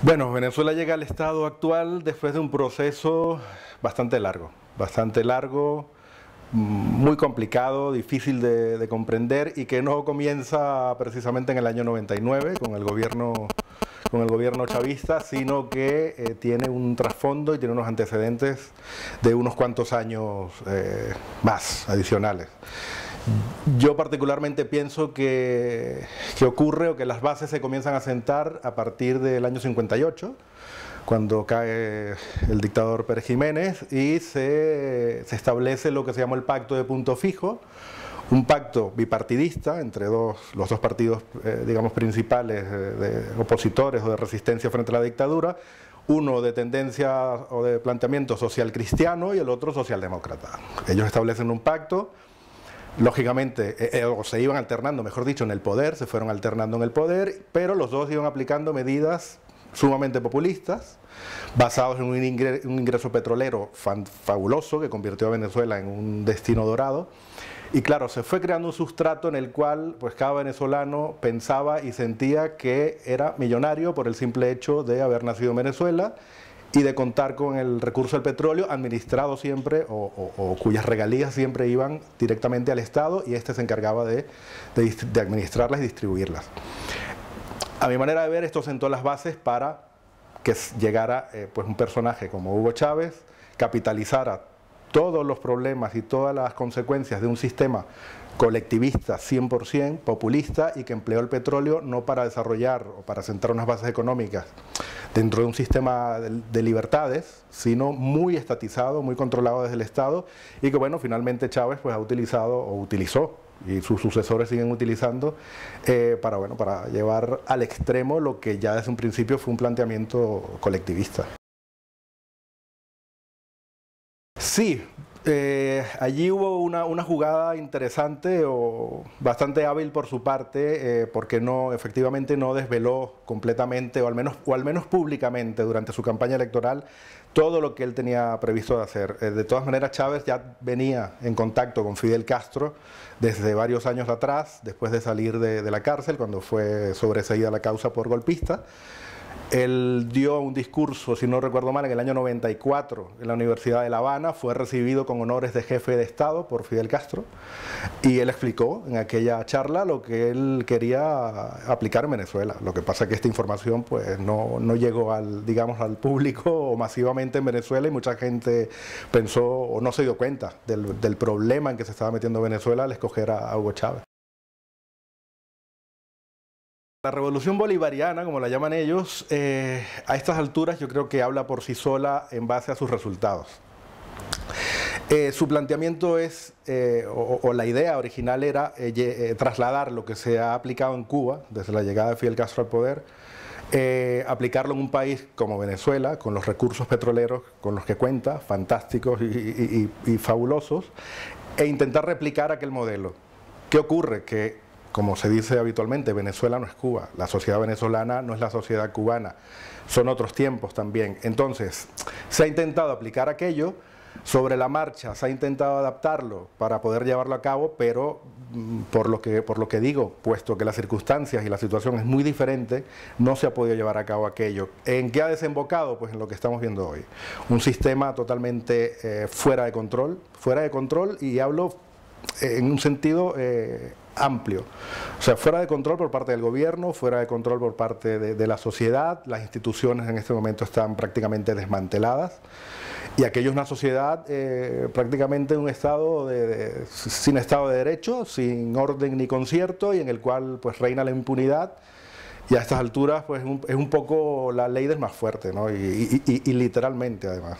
Bueno, Venezuela llega al estado actual después de un proceso bastante largo, muy complicado, difícil de comprender y que no comienza precisamente en el año 99 con el gobierno chavista, sino que tiene un trasfondo y tiene unos antecedentes de unos cuantos años más adicionales. Yo particularmente pienso que ocurre o que las bases se comienzan a sentar a partir del año 58, cuando cae el dictador Pérez Jiménez y se establece lo que se llamó el Pacto de Punto Fijo, un pacto bipartidista entre los dos partidos digamos principales opositores o de resistencia frente a la dictadura, uno de tendencia o de planteamiento social cristiano y el otro socialdemócrata. Ellos establecen un pacto. Lógicamente, se iban alternando, mejor dicho, en el poder, se fueron alternando en el poder, pero los dos iban aplicando medidas sumamente populistas, basados en un ingreso petrolero fabuloso que convirtió a Venezuela en un destino dorado. Y claro, se fue creando un sustrato en el cual pues, cada venezolano pensaba y sentía que era millonario por el simple hecho de haber nacido en Venezuela y de contar con el recurso del petróleo administrado siempre o cuyas regalías siempre iban directamente al Estado y este se encargaba de administrarlas y distribuirlas. A mi manera de ver, esto sentó las bases para que llegara pues un personaje como Hugo Chávez, capitalizara todos los problemas y todas las consecuencias de un sistema colectivista 100%, populista y que empleó el petróleo no para desarrollar o para sentar unas bases económicas dentro de un sistema de libertades, sino muy estatizado, muy controlado desde el Estado y que bueno, finalmente Chávez pues ha utilizado o utilizó y sus sucesores siguen utilizando para llevar al extremo lo que ya desde un principio fue un planteamiento colectivista. Sí, allí hubo una jugada interesante o bastante hábil por su parte, porque efectivamente no desveló completamente, o al menos públicamente durante su campaña electoral, todo lo que él tenía previsto de hacer. De todas maneras, Chávez ya venía en contacto con Fidel Castro desde varios años atrás, después de salir de la cárcel, cuando fue sobreseída la causa por golpista. Él dio un discurso, si no recuerdo mal, en el año 94 en la Universidad de La Habana, fue recibido con honores de jefe de Estado por Fidel Castro y él explicó en aquella charla lo que él quería aplicar en Venezuela. Lo que pasa es que esta información pues, no llegó al público o masivamente en Venezuela y mucha gente pensó o no se dio cuenta del problema en que se estaba metiendo Venezuela al escoger a Hugo Chávez. La revolución bolivariana, como la llaman ellos, a estas alturas yo creo que habla por sí sola en base a sus resultados. Su planteamiento es, o la idea original era trasladar lo que se ha aplicado en Cuba desde la llegada de Fidel Castro al poder, aplicarlo en un país como Venezuela, con los recursos petroleros con los que cuenta, fantásticos y fabulosos, e intentar replicar aquel modelo. ¿Qué ocurre? Que como se dice habitualmente, Venezuela no es Cuba, la sociedad venezolana no es la sociedad cubana, son otros tiempos también. Entonces, se ha intentado aplicar aquello, sobre la marcha se ha intentado adaptarlo para poder llevarlo a cabo, pero por lo que digo, puesto que las circunstancias y la situación es muy diferente, no se ha podido llevar a cabo aquello. ¿En qué ha desembocado? Pues en lo que estamos viendo hoy. Un sistema totalmente fuera de control y hablo en un sentido amplio, o sea, fuera de control por parte del gobierno, fuera de control por parte de la sociedad, las instituciones en este momento están prácticamente desmanteladas y aquello es una sociedad prácticamente un estado sin Estado de Derecho, sin orden ni concierto y en el cual pues reina la impunidad y a estas alturas pues es un poco la ley del más fuerte, ¿no? y literalmente además.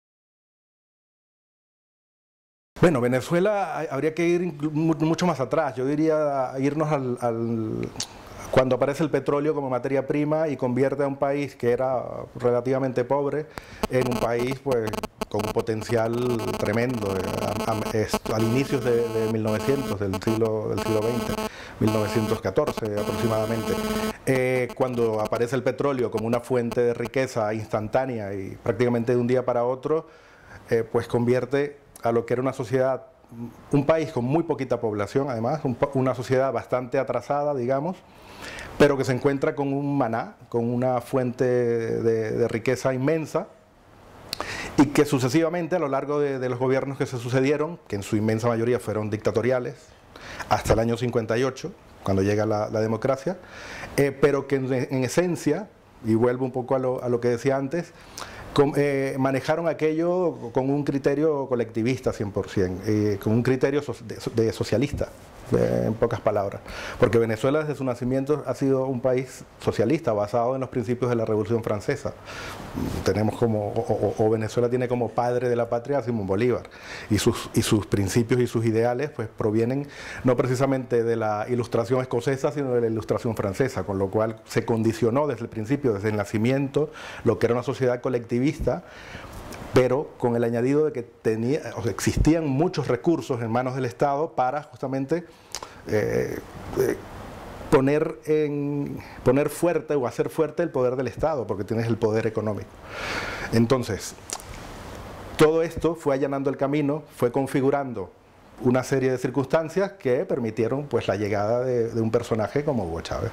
Bueno, Venezuela habría que ir mucho más atrás, yo diría irnos cuando aparece el petróleo como materia prima y convierte a un país que era relativamente pobre en un país pues, con un potencial tremendo al inicios de 1900, del siglo XX, 1914 aproximadamente, cuando aparece el petróleo como una fuente de riqueza instantánea y prácticamente de un día para otro, pues convierte a lo que era una sociedad, un país con muy poquita población además, una sociedad bastante atrasada, digamos, pero que se encuentra con un maná, con una fuente de riqueza inmensa, y que sucesivamente a lo largo de los gobiernos que se sucedieron, que en su inmensa mayoría fueron dictatoriales, hasta el año 58, cuando llega la democracia, pero que en esencia, y vuelvo un poco a lo que decía antes, manejaron aquello con un criterio colectivista 100%, con un criterio de socialista, en pocas palabras, porque Venezuela desde su nacimiento ha sido un país socialista basado en los principios de la Revolución Francesa. Tenemos o Venezuela tiene como padre de la patria a Simón Bolívar, y sus principios y sus ideales pues provienen no precisamente de la Ilustración escocesa, sino de la Ilustración francesa, con lo cual se condicionó desde el principio, desde el nacimiento, lo que era una sociedad colectivista, pero con el añadido de que existían muchos recursos en manos del Estado para justamente poner fuerte o hacer fuerte el poder del Estado, porque tienes el poder económico. Entonces, todo esto fue allanando el camino, fue configurando una serie de circunstancias que permitieron pues la llegada de un personaje como Hugo Chávez.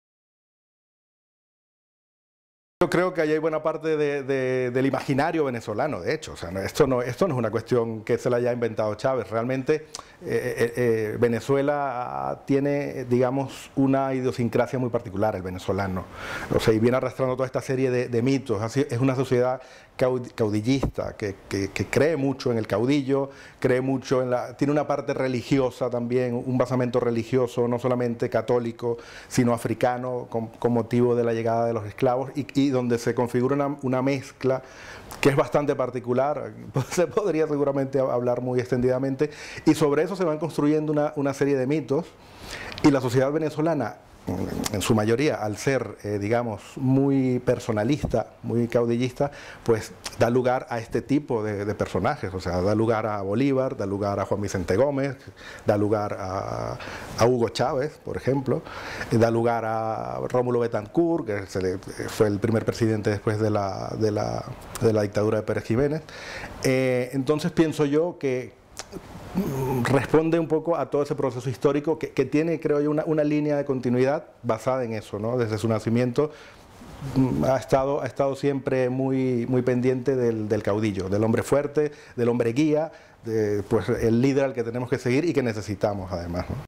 Yo creo que ahí hay buena parte del imaginario venezolano, de hecho. O sea, esto no es una cuestión que se la haya inventado Chávez. Realmente Venezuela tiene, digamos, una idiosincrasia muy particular, el venezolano. O sea, y viene arrastrando toda esta serie de mitos. Así, es una sociedad caudillista, que cree mucho en el caudillo, cree mucho tiene una parte religiosa también, un basamento religioso, no solamente católico, sino africano, con motivo de la llegada de los esclavos, y donde se configura una mezcla que es bastante particular. Se podría seguramente hablar muy extendidamente, y sobre eso se van construyendo una serie de mitos, y la sociedad venezolana, en su mayoría, al ser, digamos, muy personalista, muy caudillista, pues da lugar a este tipo de personajes. O sea, da lugar a Bolívar, da lugar a Juan Vicente Gómez, da lugar a Hugo Chávez, por ejemplo, da lugar a Rómulo Betancourt, que fue el primer presidente después de la dictadura de Pérez Jiménez. Entonces pienso yo que responde un poco a todo ese proceso histórico que tiene, creo yo, una línea de continuidad basada en eso, ¿no? Desde su nacimiento ha estado siempre muy pendiente del caudillo, del hombre fuerte, del hombre guía, pues el líder al que tenemos que seguir y que necesitamos además, ¿no?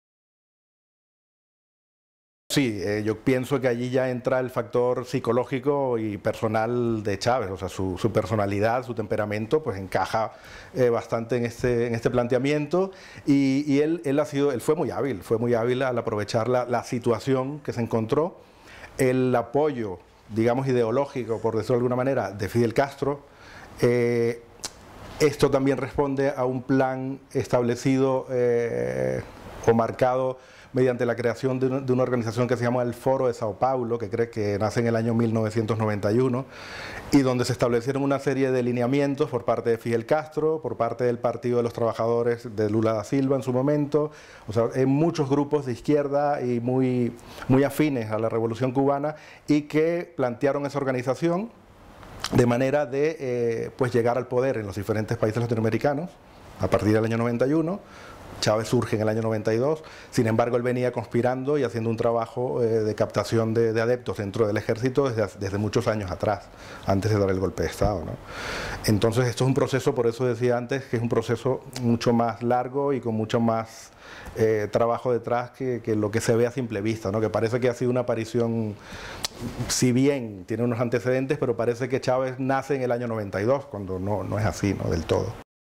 Sí, yo pienso que allí ya entra el factor psicológico y personal de Chávez. O sea, su personalidad, su temperamento, pues encaja bastante en este planteamiento, y él fue muy hábil al aprovechar la situación que se encontró, el apoyo, digamos, ideológico, por decirlo de alguna manera, de Fidel Castro. Esto también responde a un plan establecido o marcado mediante la creación de una organización que se llama el Foro de Sao Paulo, que nace en el año 1991, y donde se establecieron una serie de lineamientos por parte de Fidel Castro, por parte del Partido de los Trabajadores de Lula da Silva en su momento. O sea, hay muchos grupos de izquierda y muy afines a la Revolución Cubana, y que plantearon esa organización de manera de pues llegar al poder en los diferentes países latinoamericanos a partir del año 91. Chávez surge en el año 92, sin embargo él venía conspirando y haciendo un trabajo de captación de adeptos dentro del ejército desde muchos años atrás, antes de dar el golpe de Estado, ¿no? Entonces esto es un proceso, por eso decía antes, que es un proceso mucho más largo y con mucho más trabajo detrás que lo que se ve a simple vista, ¿no? Que parece que ha sido una aparición, si bien tiene unos antecedentes, pero parece que Chávez nace en el año 92, cuando no es así, ¿no? Del todo.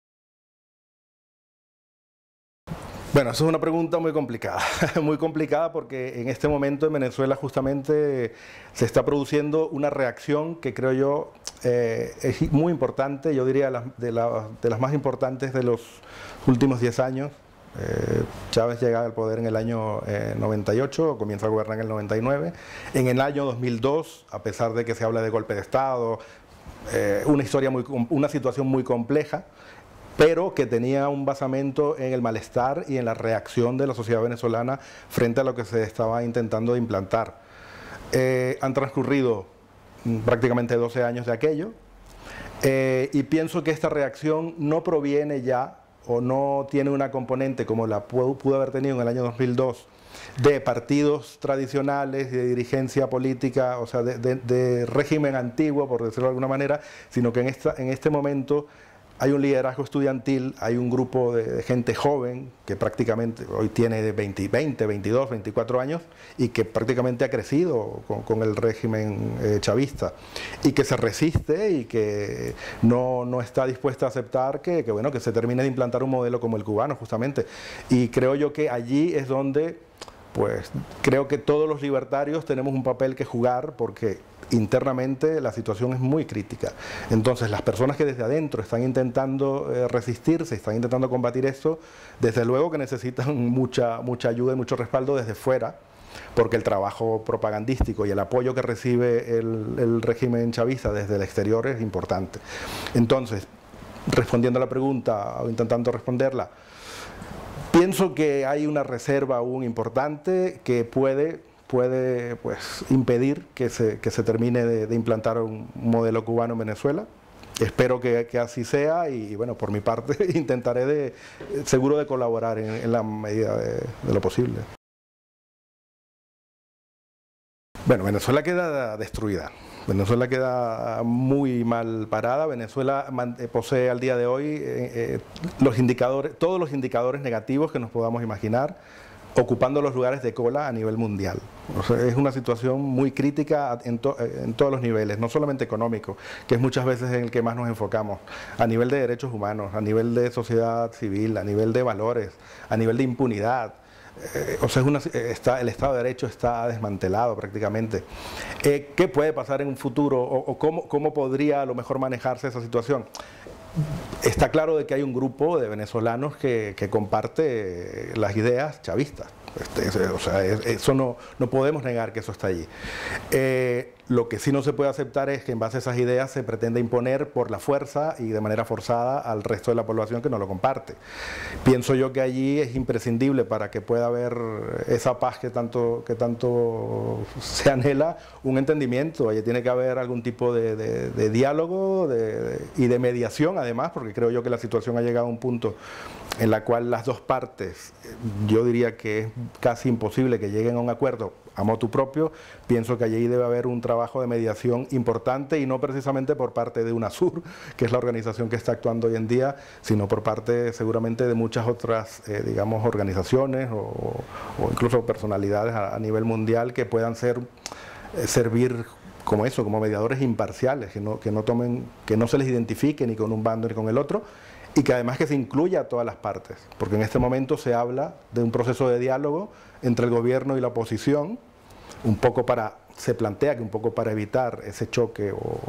Bueno, eso es una pregunta muy complicada porque en este momento en Venezuela justamente se está produciendo una reacción que creo yo es muy importante, yo diría de las más importantes de los últimos 10 años. Chávez llega al poder en el año 98, comienza a gobernar en el 99. En el año 2002, a pesar de que se habla de golpe de Estado, una situación muy compleja, pero que tenía un basamento en el malestar y en la reacción de la sociedad venezolana frente a lo que se estaba intentando implantar. Han transcurrido prácticamente 12 años de aquello, y pienso que esta reacción no proviene ya, o no tiene una componente como la pudo haber tenido en el año 2002, de partidos tradicionales, de dirigencia política, o sea, de régimen antiguo, por decirlo de alguna manera, sino que en este momento hay un liderazgo estudiantil, hay un grupo de gente joven que prácticamente hoy tiene de 20, 22, 24 años y que prácticamente ha crecido con el régimen chavista y que se resiste y que no está dispuesta a aceptar bueno, que se termine de implantar un modelo como el cubano, justamente. Y creo yo que allí es donde, pues, creo que todos los libertarios tenemos un papel que jugar, porque internamente la situación es muy crítica. Entonces las personas que desde adentro están intentando resistirse, están intentando combatir esto, desde luego que necesitan mucha ayuda y mucho respaldo desde fuera, porque el trabajo propagandístico y el apoyo que recibe el régimen chavista desde el exterior es importante. Entonces, respondiendo a la pregunta o intentando responderla, pienso que hay una reserva aún importante que puede pues, impedir que se termine de implantar un modelo cubano en Venezuela. Espero que así sea y bueno, por mi parte intentaré seguro de colaborar en la medida de lo posible. Bueno, Venezuela queda destruida. Venezuela queda muy mal parada. Venezuela posee al día de hoy todos los indicadores negativos que nos podamos imaginar, ocupando los lugares de cola a nivel mundial. O sea, es una situación muy crítica en todos los niveles, no solamente económico, que es muchas veces en el que más nos enfocamos, a nivel de derechos humanos, a nivel de sociedad civil, a nivel de valores, a nivel de impunidad. O sea, el Estado de Derecho está desmantelado prácticamente. ¿Qué puede pasar en un futuro o cómo podría a lo mejor manejarse esa situación? Está claro de que hay un grupo de venezolanos que comparte las ideas chavistas. O sea, eso no podemos negar que eso está allí. Lo que sí no se puede aceptar es que en base a esas ideas se pretende imponer por la fuerza y de manera forzada al resto de la población que no lo comparte. Pienso yo que allí es imprescindible, para que pueda haber esa paz que tanto se anhela, un entendimiento. Allí tiene que haber algún tipo de diálogo y de mediación, además, porque creo yo que la situación ha llegado a un punto en la cual las dos partes, yo diría que es casi imposible que lleguen a un acuerdo a motu propio. Pienso que allí debe haber un trabajo de mediación importante, y no precisamente por parte de UNASUR, que es la organización que está actuando hoy en día, sino por parte seguramente de muchas otras, digamos, organizaciones o incluso personalidades a nivel mundial que puedan servir como eso, como mediadores imparciales, que no se les identifique ni con un bando ni con el otro, y que además que se incluya a todas las partes, porque en este momento se habla de un proceso de diálogo entre el gobierno y la oposición, se plantea que un poco para evitar ese choque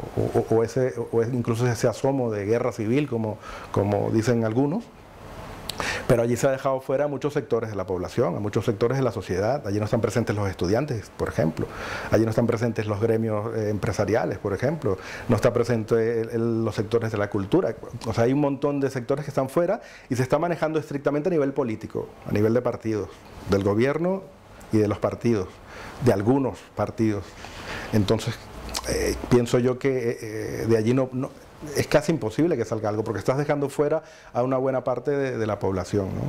o incluso ese asomo de guerra civil, como dicen algunos. Pero allí se ha dejado fuera a muchos sectores de la población, a muchos sectores de la sociedad. Allí no están presentes los estudiantes, por ejemplo. Allí no están presentes los gremios empresariales, por ejemplo. No está presente los sectores de la cultura. O sea, hay un montón de sectores que están fuera y se está manejando estrictamente a nivel político, a nivel de partidos, del gobierno y de los partidos, de algunos partidos. Entonces, pienso yo que de allí es casi imposible que salga algo, porque estás dejando fuera a una buena parte de la población, ¿no?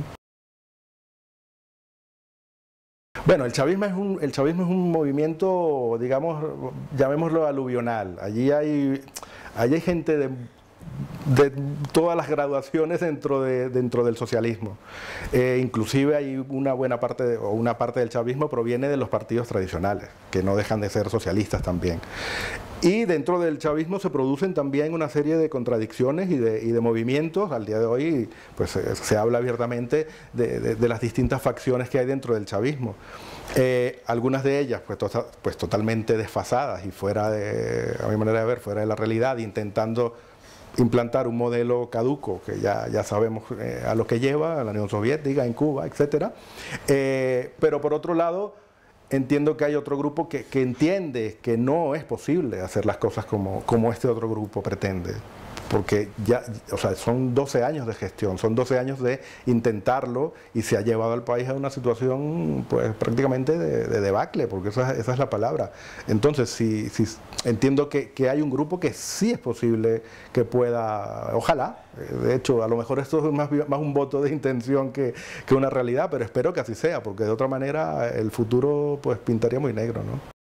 Bueno, el chavismo es un movimiento, digamos, llamémoslo aluvional. Allí hay gente de todas las graduaciones dentro del socialismo. Inclusive hay una buena parte, o una parte del chavismo proviene de los partidos tradicionales, que no dejan de ser socialistas también. Y dentro del chavismo se producen también una serie de contradicciones y de movimientos. Al día de hoy pues se habla abiertamente de las distintas facciones que hay dentro del chavismo. Algunas de ellas pues totalmente desfasadas y a mi manera de ver, fuera de la realidad, intentando implantar un modelo caduco que ya sabemos a lo que lleva, a la Unión Soviética, en Cuba, etc. Pero por otro lado, entiendo que hay otro grupo que entiende que no es posible hacer las cosas como este otro grupo pretende. porque ya, o sea, son 12 años de gestión, son 12 años de intentarlo y se ha llevado al país a una situación pues prácticamente de debacle, porque esa es la palabra. Entonces, si entiendo que hay un grupo que sí es posible que pueda, ojalá, de hecho, a lo mejor esto es más un voto de intención que una realidad, pero espero que así sea, porque de otra manera el futuro pues pintaría muy negro, ¿no?